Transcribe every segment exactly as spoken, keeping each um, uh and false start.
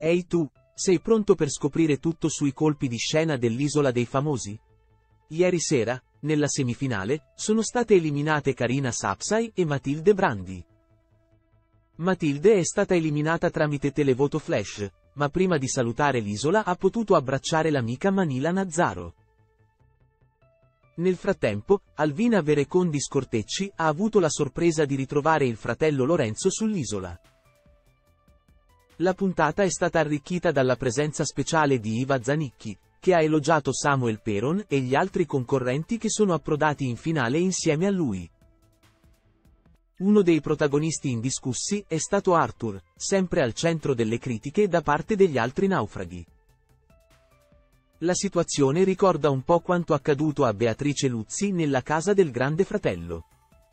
Ehi tu, sei pronto per scoprire tutto sui colpi di scena dell'Isola dei Famosi? Ieri sera, nella semifinale, sono state eliminate Karina Sapsay e Matilde Brandi. Matilde è stata eliminata tramite televoto flash, ma prima di salutare l'isola ha potuto abbracciare l'amica Manila Nazzaro. Nel frattempo, Alvina Verecondi Scortecci ha avuto la sorpresa di ritrovare il fratello Lorenzo sull'isola. La puntata è stata arricchita dalla presenza speciale di Iva Zanicchi, che ha elogiato Samuel Peron e gli altri concorrenti che sono approdati in finale insieme a lui. Uno dei protagonisti indiscussi è stato Arthur, sempre al centro delle critiche da parte degli altri naufraghi. La situazione ricorda un po' quanto accaduto a Beatrice Luzzi nella casa del Grande Fratello.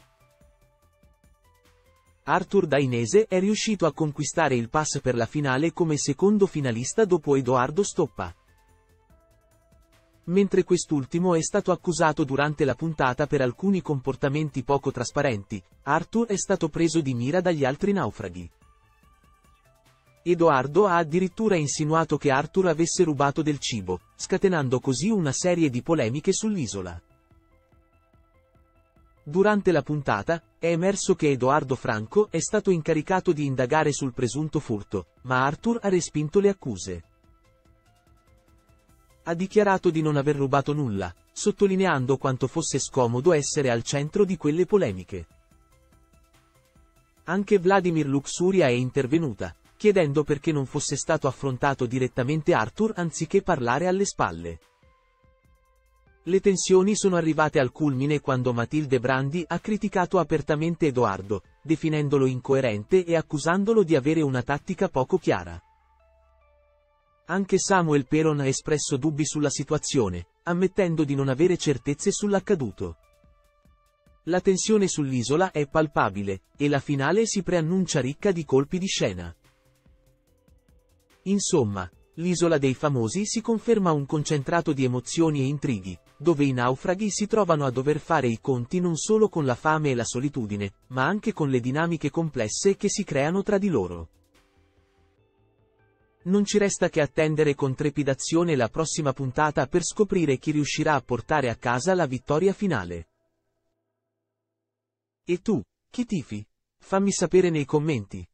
Arthur Dainese è riuscito a conquistare il pass per la finale come secondo finalista dopo Edoardo Stoppa. Mentre quest'ultimo è stato accusato durante la puntata per alcuni comportamenti poco trasparenti, Arthur è stato preso di mira dagli altri naufraghi. Edoardo ha addirittura insinuato che Arthur avesse rubato del cibo, scatenando così una serie di polemiche sull'isola. Durante la puntata, è emerso che Edoardo Franco è stato incaricato di indagare sul presunto furto, ma Arthur ha respinto le accuse. Ha dichiarato di non aver rubato nulla, sottolineando quanto fosse scomodo essere al centro di quelle polemiche. Anche Vladimir Luxuria è intervenuta, chiedendo perché non fosse stato affrontato direttamente Arthur anziché parlare alle spalle. Le tensioni sono arrivate al culmine quando Matilde Brandi ha criticato apertamente Edoardo, definendolo incoerente e accusandolo di avere una tattica poco chiara. Anche Samuel Peron ha espresso dubbi sulla situazione, ammettendo di non avere certezze sull'accaduto. La tensione sull'isola è palpabile, e la finale si preannuncia ricca di colpi di scena. Insomma, l'Isola dei Famosi si conferma un concentrato di emozioni e intrighi, dove i naufraghi si trovano a dover fare i conti non solo con la fame e la solitudine, ma anche con le dinamiche complesse che si creano tra di loro. Non ci resta che attendere con trepidazione la prossima puntata per scoprire chi riuscirà a portare a casa la vittoria finale. E tu, chi tifi? Fammi sapere nei commenti.